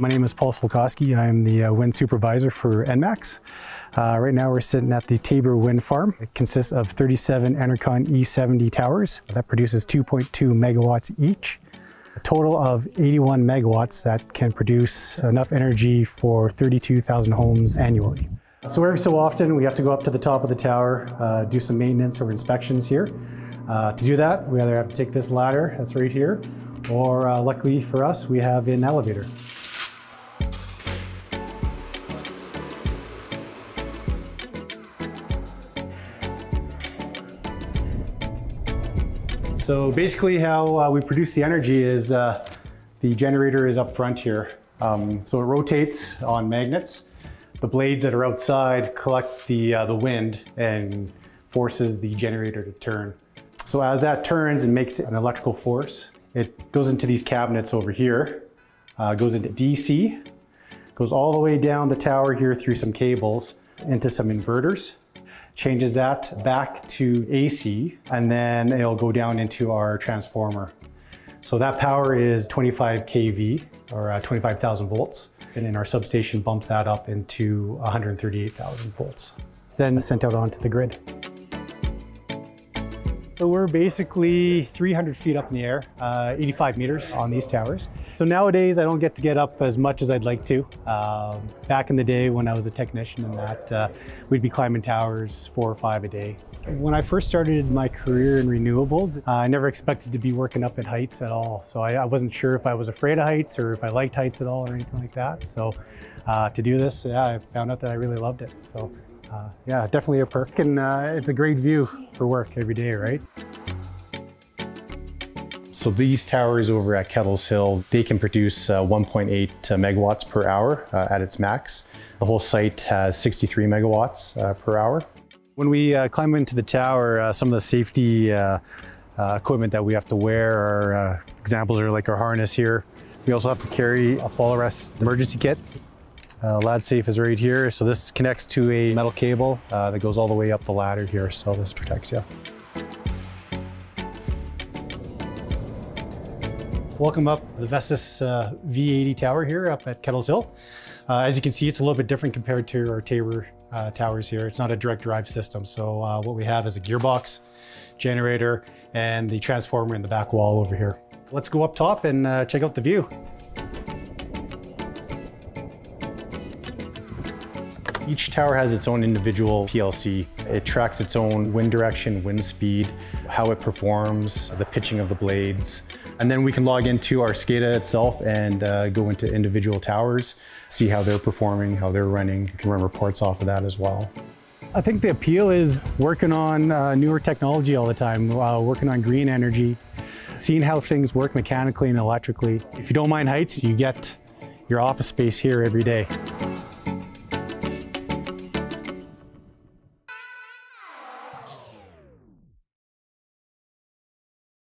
My name is Paul Solkoski. I'm the wind supervisor for ENMAX. Right now we're sitting at the Tabor Wind Farm. It consists of 37 Enercon E70 towers that produces 2.2 megawatts each. A total of 81 megawatts that can produce enough energy for 32,000 homes annually. So every so often we have to go up to the top of the tower, do some maintenance or inspections here. To do that, we either have to take this ladder that's right here, or luckily for us, we have an elevator. So basically how we produce the energy is the generator is up front here. So it rotates on magnets. The blades that are outside collect the wind and forces the generator to turn. So as that turns and makes an electrical force, it goes into these cabinets over here, goes into DC, goes all the way down the tower here through some cables into some inverters, changes that back to AC, and then it'll go down into our transformer. So that power is 25 kV or 25,000 volts. And then our substation bumps that up into 138,000 volts. It's then sent out onto the grid. So we're basically 300 feet up in the air, 85 meters on these towers. So nowadays I don't get to get up as much as I'd like to. Back in the day when I was a technician and that, we'd be climbing towers 4 or 5 a day. When I first started my career in renewables, I never expected to be working up at heights at all. So I wasn't sure if I was afraid of heights or if I liked heights at all or anything like that. So to do this, yeah, I found out that I really loved it. So yeah, definitely a perk, and it's a great view for work every day, right? So these towers over at Kettles Hill, they can produce 1.8 megawatts per hour at its max. The whole site has 63 megawatts per hour. When we climb into the tower, some of the safety equipment that we have to wear are examples are like our harness here. We also have to carry a fall arrest emergency kit. Lad safe is right here. So this connects to a metal cable that goes all the way up the ladder here. So this protects you. Welcome up the Vestas V80 Tower here up at Kettles Hill. As you can see, it's a little bit different compared to our Tabor towers here. It's not a direct drive system. So what we have is a gearbox, generator, and the transformer in the back wall over here. Let's go up top and check out the view. Each tower has its own individual PLC. It tracks its own wind direction, wind speed, how it performs, the pitching of the blades. And then we can log into our SCADA itself and go into individual towers, see how they're performing, how they're running. You can run reports off of that as well. I think the appeal is working on newer technology all the time, working on green energy, seeing how things work mechanically and electrically. If you don't mind heights, you get your office space here every day.